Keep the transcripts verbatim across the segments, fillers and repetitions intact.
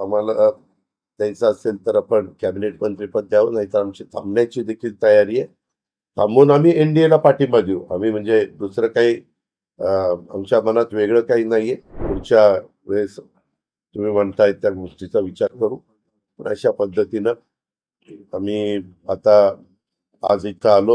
आम्हाला द्यायचं असेल तर आपण कॅबिनेट मंत्रीपद द्यावं, नाहीतर आमची थांबण्याची देखील तयारी आहे. थांबून आम्ही एनडीएला पाठिंबा देऊ. आम्ही म्हणजे दुसरं काही आमच्या मनात वेगळं काही नाहीये. पुढच्या वेळेस तुम्ही म्हणताय त्या गोष्टीचा विचार करू. पण अशा पद्धतीनं आम्ही आता आज इथं आलो.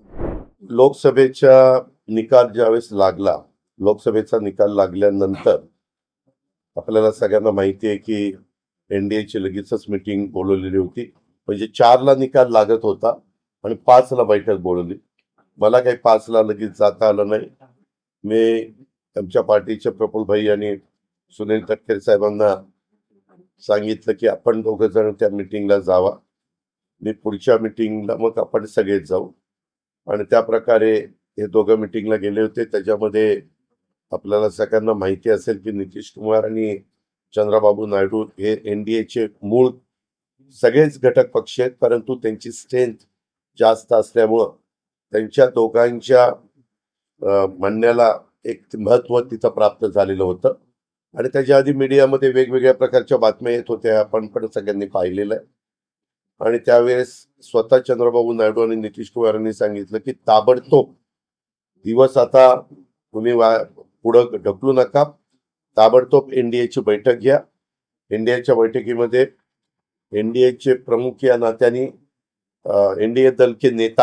लोकसभेचा निकाल ज्यावेळेस लागला, लोकसभेचा निकाल लागल्यानंतर आपल्याला सगळ्यांना माहिती आहे की एनडीएची लगेचच मीटिंग बोलवलेली होती. म्हणजे चारला निकाल लागत होता आणि पाचला बैठक बोलवली. मला काही पाचला लगेच जाता आलं नाही. मी आमच्या पार्टीचे प्रफुल्ल भाई आणि सुनील तटकरे साहेबांना सांगितलं की आपण दोघं जण त्या मीटिंगला जावा. मी पुढच्या मीटिंगला मग आपण सगळेच जाऊ. आणि त्या प्रकारे हे दोघं मीटिंगला गेले होते. त्याच्यामध्ये आपल्याला सगळ्यांना माहिती असेल की नितीश कुमार आणि चंद्राबाबू नायडू हे एनडीएचे मूळ सगळेच घटक पक्ष आहेत, परंतु त्यांची स्ट्रेंथ जास्त असल्यामुळं त्यांच्या दोघांच्या म्हणण्याला एक महत्व तिथं प्राप्त झालेलं होतं. आणि त्याच्या आधी मीडियामध्ये वेगवेगळ्या प्रकारच्या बातम्या येत होत्या, आपण पण सगळ्यांनी पाहिलेलं आहे. आणि त्यावेळेस स्वतः चंद्रबाबू नायडू आणि नितीश कुमार यांनी सांगितलं की ताबडतोब दिवस आता तुम्ही पुढं ढकलू नका, ताबडतोब एनडीएची बैठक घ्या. एनडीएच्या बैठकीमध्ये एनडीएचे प्रमुख या नात्याने एनडीए दल के नेता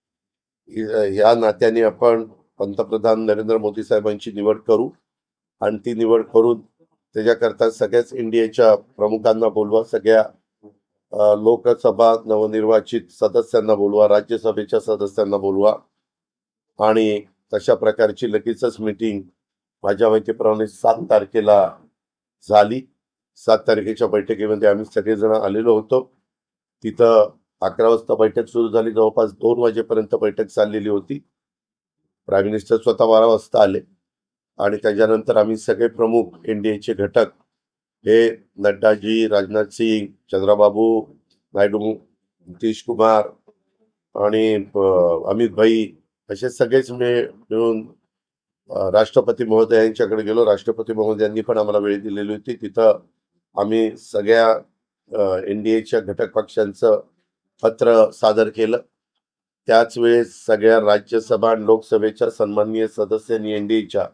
या नात्याने आपण पंतप्रधान नरेंद्र मोदी साहेबांची निवड करू. आणि ती निवड करून त्याच्याकरता सगळ्याच एनडीएच्या प्रमुखांना बोलवा, सगळ्या लोकसभा नवनिर्वाचित सदस्यांना बोलवा, राज्यसभेच्या सदस्यांना बोलवा. आणि तशा प्रकारची लगेचच मीटिंग माझ्या माहितीप्रमाणे सात तारखेला झाली. सात तारखेच्या बैठकीमध्ये आम्ही सगळेजण आलेलो होतो. तिथं अकरा वाजता बैठक सुरू झाली. जवळपास दोन वाजेपर्यंत बैठक चाललेली होती. प्राईम मिनिस्टर स्वतः बारा वाजता आले. आणि त्याच्यानंतर आम्ही सगळे प्रमुख एनडीएचे घटक हे नड्डाजी, राजनाथ सिंग, चंद्राबाबू नायडू, नितीश कुमार आणि अमित भाई असे सगळेच मिळून राष्ट्रपती महोदयांच्याकडे गेलो. राष्ट्रपती महोदयांनी पण आम्हाला वेळ दिलेली होती. तिथं आम्ही सगळ्या एनडीएच्या घटक पक्षांचं पत्र सादर केलं. त्याच वेळेस सगळ्या राज्यसभा आणि लोकसभेच्या सन्माननीय सदस्यांनी एनडीएच्या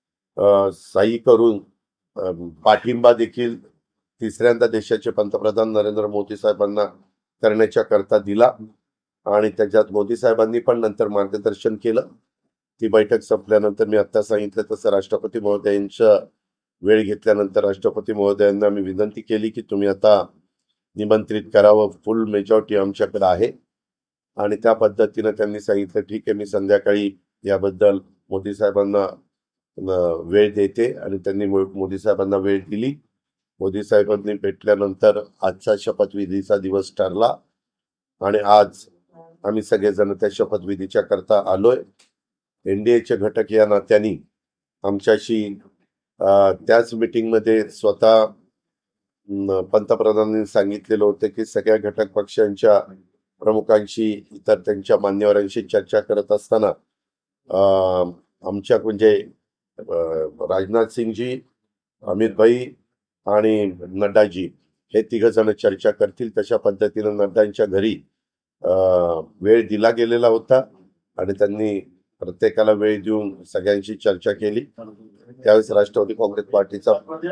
सही करून पाठिंबा देखील तिसऱ्यांदा देशाचे पंतप्रधान नरेंद्र मोदी साहेबांना करण्याच्या करता दिला. आणि त्याच्यात मोदी साहेबांनी पण नंतर मार्गदर्शन केलं. ती बैठक संपल्यानंतर मी आता सांगितलं तसं राष्ट्रपती महोदयांच्या वेळ घेतल्यानंतर राष्ट्रपती महोदयांना मी विनंती केली की तुम्ही आता निमंत्रित करावं, फुल मेजॉरिटी आमच्याकडे आहे. आणि त्या पद्धतीनं त्यांनी सांगितलं ठीक आहे, मी संध्याकाळी याबद्दल मोदी साहेबांना वेळ देते. आणि त्यांनी मोदी साहेबांना वेळ दिली. मोदी साहेबांनी भेटल्यानंतर आजचा शपथविधीचा दिवस ठरला. आणि आज आम्ही सगळेजण त्या शपथविधीच्या करता आलोय. एनडीएचे घटक या नात्याने आमच्याशी त्याच मीटिंगमध्ये स्वतः पंतप्रधानांनी सांगितलेलं होतं की सगळ्या घटक पक्षांच्या प्रमुखांशी इतर त्यांच्या मान्यवरांशी चर्चा करत असताना आमच्या म्हणजे राजनाथ सिंगजी, अमित भाई आणि नड्डाजी हे तिघ जण चर्चा करतील. तशा पद्धतीनं नड्डांच्या घरी वेळ दिला गेलेला होता आणि त्यांनी प्रत्येकाला वेळ देऊन सगळ्यांशी चर्चा केली. त्यावेळेस राष्ट्रवादी काँग्रेस पार्टीचा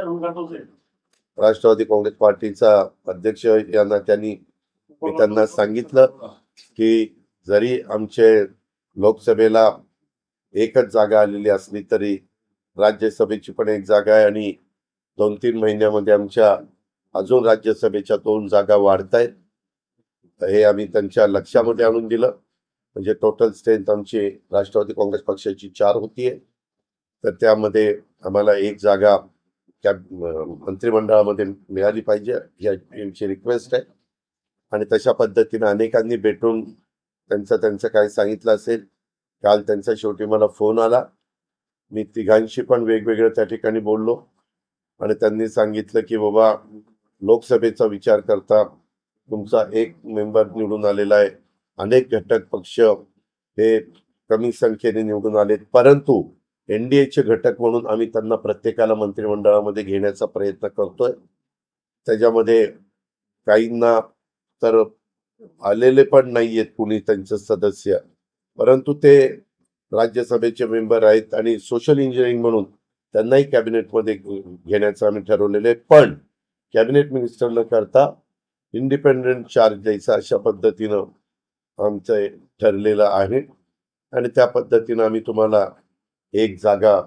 राष्ट्रवादी काँग्रेस पार्टीचा अध्यक्ष या नात्याने मी त्यांना सांगितलं की जरी आमचे लोकसभेला एकच जागा आलेली असली तरी राज्यसभेची पण एक जागा आहे आणि दोन तीन महिन्यामध्ये आमच्या अजून राज्यसभेच्या दोन जागा वाढत आहेत. हे आम्ही त्यांच्या लक्षामध्ये आणून दिलं. म्हणजे टोटल स्ट्रेंथ आमची राष्ट्रवादी काँग्रेस पक्षाची चार होतीये, तर त्यामध्ये आम्हाला एक जागा त्या मंत्रिमंडळामध्ये मिळाली पाहिजे ही आमची रिक्वेस्ट आहे. आणि तशा पद्धतीने अनेकांनी भेटून त्यांचं त्यांचं काय सांगितलं असेल. काल त्यांचा शेवटी मला फोन आला. मी तिघांशी पण वेगवेगळ्या त्या ठिकाणी बोललो आणि त्यांनी सांगितलं की बाबा लोकसभेचा विचार करता तुमचा एक मेंबर निवडून आलेला आहे, अनेक घटक पक्ष हे कमी संख्येने निवडून आलेत, परंतु एनडीएचे घटक म्हणून आम्ही त्यांना प्रत्येकाला मंत्रिमंडळामध्ये घेण्याचा प्रयत्न करतोय. त्याच्यामध्ये काहींना तर आलेले पण नाहीयेत कुणी त्यांचे सदस्य, परंतु ते राज्यसभेचे मेंबर आहेत आणि सोशल इंजिनिअरिंग म्हणून त्यांनाही कॅबिनेटमध्ये घेण्याचं आम्ही ठरवलेलं आहे. पण कॅबिनेट मिनिस्टर न करता इंडिपेंडेंट चार्ज द्यायचा अशा पद्धतीनं आमचं ठरलेलं आहे आणि त्या पद्धतीनं आम्ही तुम्हाला एक जागा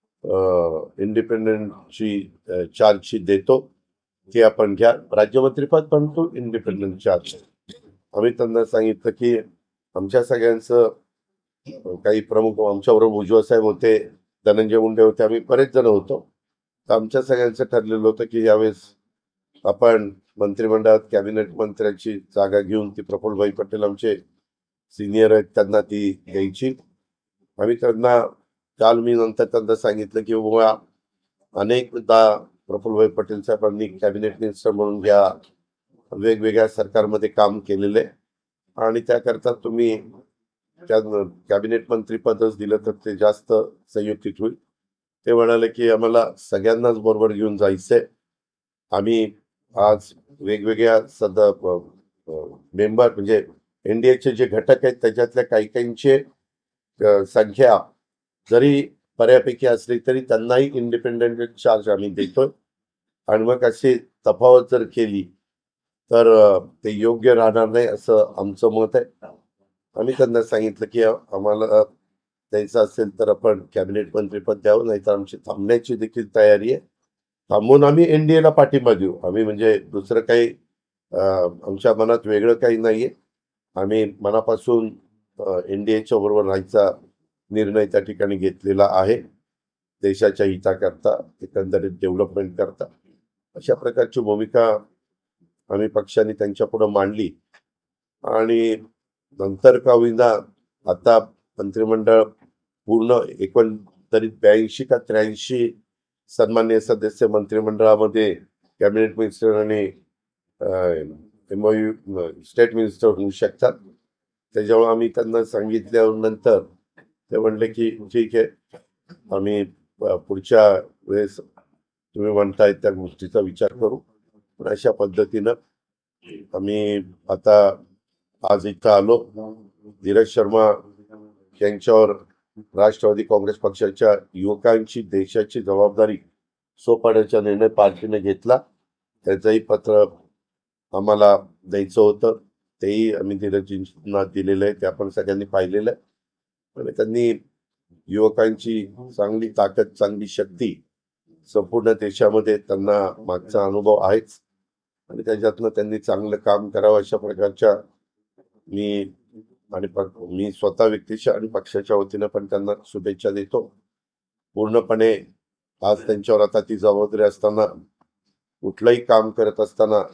इंडिपेंडेंटची चार्जची देतो, ती आपण घ्या. राज्यमंत्रीपद पण तो इंडिपेंडेंट चार्ज. आम्ही त्यांना सांगितलं की आमच्या सगळ्यांचं काही प्रमुख आमच्याबरोबर भुजबळ साहेब होते, धनंजय मुंडे होते, आम्ही बरेच जण होतो. तर आमच्या सगळ्यांचं ठरलेलं होतं की यावेळेस आपण मंत्रिमंडळात कॅबिनेट मंत्र्यांची जागा घेऊन ती प्रफुल्लभाई पटेल आमचे सिनियर आहेत त्यांना ती द्यायची. आम्ही त्यांना काल मी नंतर त्यांना सांगितलं की बाबा अनेकदा प्रफुल्लभाई पटेल साहेबांनी कॅबिनेट मिनिस्टर म्हणून या वेगवेगळ्या सरकारमध्ये काम केलेले आणि त्याकरता तुम्ही त्या कॅबिनेट मंत्रीपदच दिलं तर ते जास्त संयुक्तिक होईल. ते म्हणाले की आम्हाला सगळ्यांनाच बरोबर घेऊन जायचंय. आम्ही आज वेगवेगळ्या सद मेंबर म्हणजे एनडीएचे जे घटक आहेत त्याच्यातल्या काही काहींचे संख्या जरी बऱ्यापैकी असली तरी त्यांनाही इंडिपेंडेंट चार्ज आम्ही देतोय आणि मग अशी तफावत जर केली तर ते योग्य राहणार नाही असं आमचं मत आहे. आम्ही त्यांना सांगितलं की आम्हाला द्यायचं असेल तर आपण कॅबिनेट मंत्रीपद द्यावं, नाही तर आमची थांबण्याची देखील तयारी आहे. थांबून आम्ही एनडीएला पाठिंबा देऊ. आम्ही म्हणजे दुसरं काही आमच्या मनात वेगळं काही नाहीये. आम्ही मनापासून एनडीएच्या बरोबर राहायचा निर्णय त्या ठिकाणी घेतलेला आहे, देशाच्या हिताकरता, एकंदरीत डेव्हलपमेंट करता. अशा प्रकारची भूमिका आम्ही पक्षाने त्यांच्या पुढे मांडली आणि नंतर का होईना आता मंत्रिमंडळ पूर्ण एकंदरीत ब्याऐंशी का त्र्याऐंशी सन्मान्य सदस्य मंत्रिमंडळामध्ये कॅबिनेट मिनिस्टर आणि एमओयू स्टेट मिनिस्टर होऊ शकतात. त्याच्यामुळे आम्ही त्यांना सांगितल्यानंतर ते म्हणले की ठीक आहे, आम्ही पुढच्या वेळेस तुम्ही म्हणताय त्या गोष्टीचा विचार करू. पण अशा पद्धतीनं आम्ही आता आज इथं आलो. धीरज शर्मा यांच्यावर राष्ट्रवादी काँग्रेस पक्षाच्या युवकांची देशाची जबाबदारी सोपवण्याचा निर्णय पार्टीने घेतला. त्याचंही पत्र आम्हाला द्यायचं होतं, तेही आम्ही धीरजींना दिलेलं आहे, ते आपण सगळ्यांनी पाहिलेलं आहे. आणि त्यांनी युवकांची चांगली ताकद, चांगली शक्ती संपूर्ण देशामध्ये त्यांना मागचा अनुभव आहेच आणि त्याच्यातनं त्यांनी चांगलं काम करावं अशा प्रकारच्या मी आणि मी स्वतः व्यक्तीच्या आणि पक्षाच्या वतीनं पण त्यांना शुभेच्छा देतो. पूर्णपणे आज त्यांच्यावर आता ती जबाबदारी असताना, कुठलंही काम करत असताना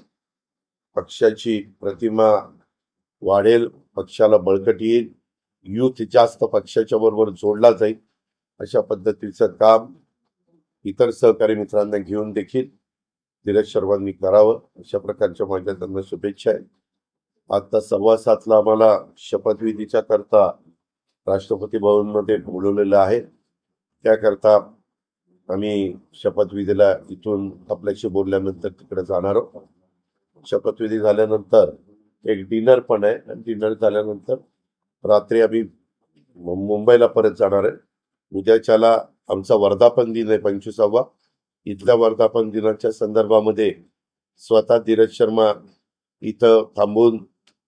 पक्षाची प्रतिमा वाढेल, पक्षाला बळकटी येईल, युथ जास्त पक्षाच्या बरोबर जोडला जाईल अशा पद्धतीचं काम इतर सहकारी मित्रांना घेऊन देखील धीरज शर्मांनी करावं अशा प्रकारच्या माझ्या त्यांना शुभेच्छा आहेत. आता सव्वा सातला आम्हाला शपथविधीच्या करता राष्ट्रपती भवनमध्ये बोलवलेलं आहे. त्याकरता आम्ही शपथविधीला इथून आपल्याशी बोलल्यानंतर तिकडे जाणार आहोत. शपथविधी झाल्यानंतर एक डिनर पण आहे आणि डिनर झाल्यानंतर रात्री आम्ही मुंबईला परत जाणार आहे. उद्याच्याला आमचा वर्धापन दिन आहे पंचवीसावा. इथल्या वर्धापन दिनाच्या संदर्भामध्ये स्वतः धीरज शर्मा इथं थांबून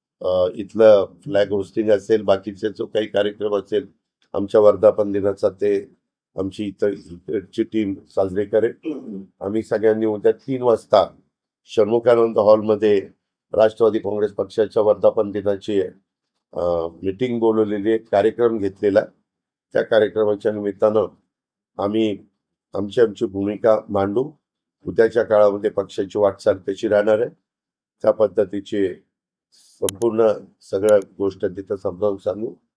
इथलं फ्लॅग होस्टिंग असेल, बाकीचे जो काही कार्यक्रम असेल आमच्या वर्धापन दिनाचा, ते आमची इथंची टीम साजरी करेल. आम्ही सगळ्यांनी उद्या तीन वाजता षण्मुखानंद हॉलमध्ये राष्ट्रवादी काँग्रेस पक्षाच्या वर्धापन दिनाची मीटिंग बोलवलेली, कार्यक्रम घेतलेला. त्या कार्यक्रमाच्या निमित्तानं आम्ही आमची आमची भूमिका मांडू. उद्याच्या काळामध्ये पक्षाची वाटचाल कशी राहणार आहे त्या पद्धतीची संपूर्ण सगळ्या गोष्ट तिथं समजावून सांगू.